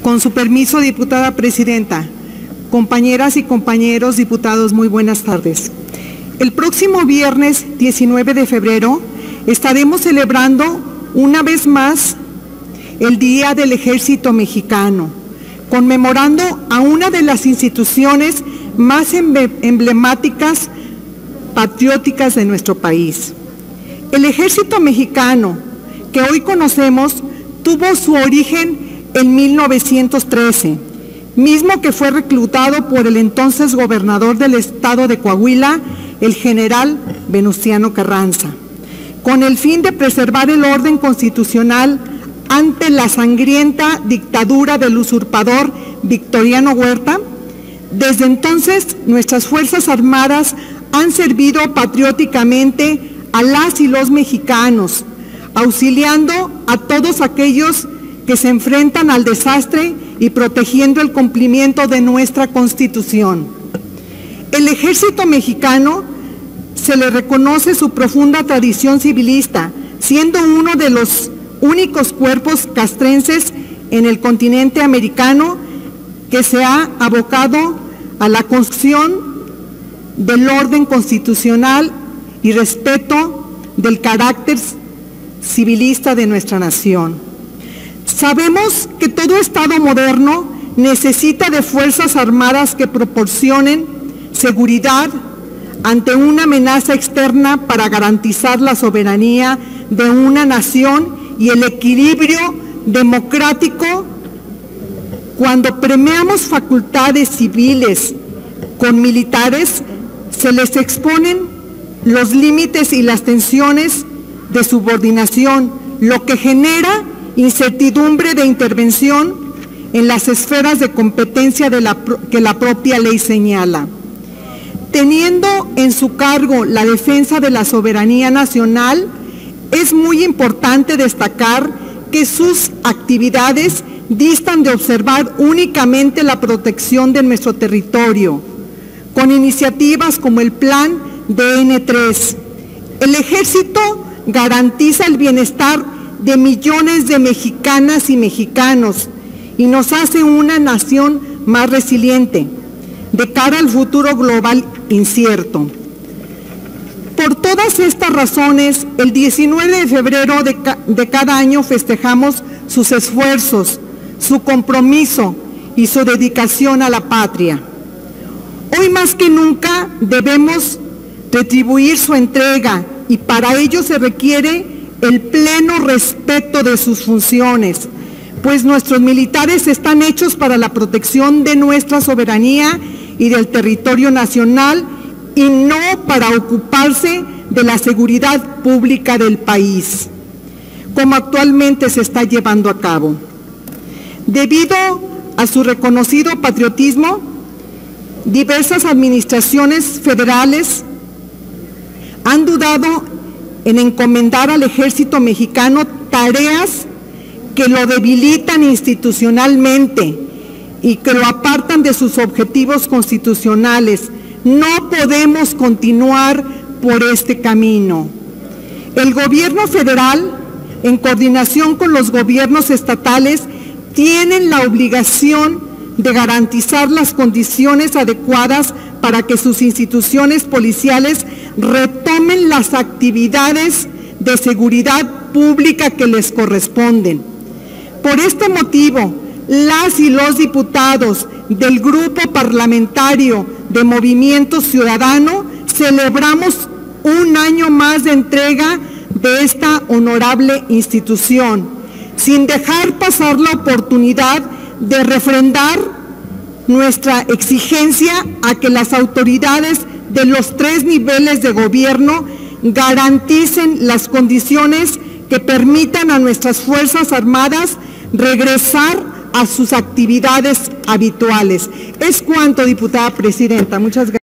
Con su permiso, diputada presidenta, compañeras y compañeros diputados, muy buenas tardes. El próximo viernes 19 de febrero estaremos celebrando una vez más el Día del Ejército Mexicano, conmemorando a una de las instituciones más emblemáticas, patrióticas de nuestro país. El Ejército Mexicano, que hoy conocemos, tuvo su origen en 1913, mismo que fue reclutado por el entonces gobernador del estado de Coahuila, el general Venustiano Carranza, con el fin de preservar el orden constitucional ante la sangrienta dictadura del usurpador Victoriano Huerta. Desde entonces, nuestras Fuerzas Armadas han servido patrióticamente a las y los mexicanos, auxiliando a todos aquellos que se enfrentan al desastre y protegiendo el cumplimiento de nuestra Constitución. El Ejército Mexicano se le reconoce su profunda tradición civilista, siendo uno de los únicos cuerpos castrenses en el continente americano que se ha abocado a la construcción del orden constitucional y respeto del carácter civilista de nuestra nación. Sabemos que todo Estado moderno necesita de Fuerzas Armadas que proporcionen seguridad ante una amenaza externa para garantizar la soberanía de una nación y el equilibrio democrático. Cuando premiamos facultades civiles con militares, se les exponen los límites y las tensiones de subordinación, lo que genera incertidumbre de intervención en las esferas de competencia que la propia ley señala. Teniendo en su cargo la defensa de la soberanía nacional, es muy importante destacar que sus actividades distan de observar únicamente la protección de nuestro territorio, con iniciativas como el Plan DN3. El Ejército garantiza el bienestar de millones de mexicanas y mexicanos y nos hace una nación más resiliente de cara al futuro global incierto. Por todas estas razones, el 19 de febrero de cada año festejamos sus esfuerzos, su compromiso y su dedicación a la patria. Hoy más que nunca debemos retribuir su entrega y para ello se requiere el pleno respeto de sus funciones, pues nuestros militares están hechos para la protección de nuestra soberanía y del territorio nacional y no para ocuparse de la seguridad pública del país, como actualmente se está llevando a cabo. Debido a su reconocido patriotismo, diversas administraciones federales han dudado en encomendar al Ejército Mexicano tareas que lo debilitan institucionalmente y que lo apartan de sus objetivos constitucionales. No podemos continuar por este camino. El gobierno federal, en coordinación con los gobiernos estatales, tienen la obligación de garantizar las condiciones adecuadas para que sus instituciones policiales retomen las actividades de seguridad pública que les corresponden. Por este motivo, las y los diputados del Grupo Parlamentario de Movimiento Ciudadano celebramos un año más de entrega de esta honorable institución, sin dejar pasar la oportunidad de refrendar nuestra exigencia a que las autoridades de los 3 niveles de gobierno garanticen las condiciones que permitan a nuestras Fuerzas Armadas regresar a sus actividades habituales. Es cuanto, diputada presidenta. Muchas gracias.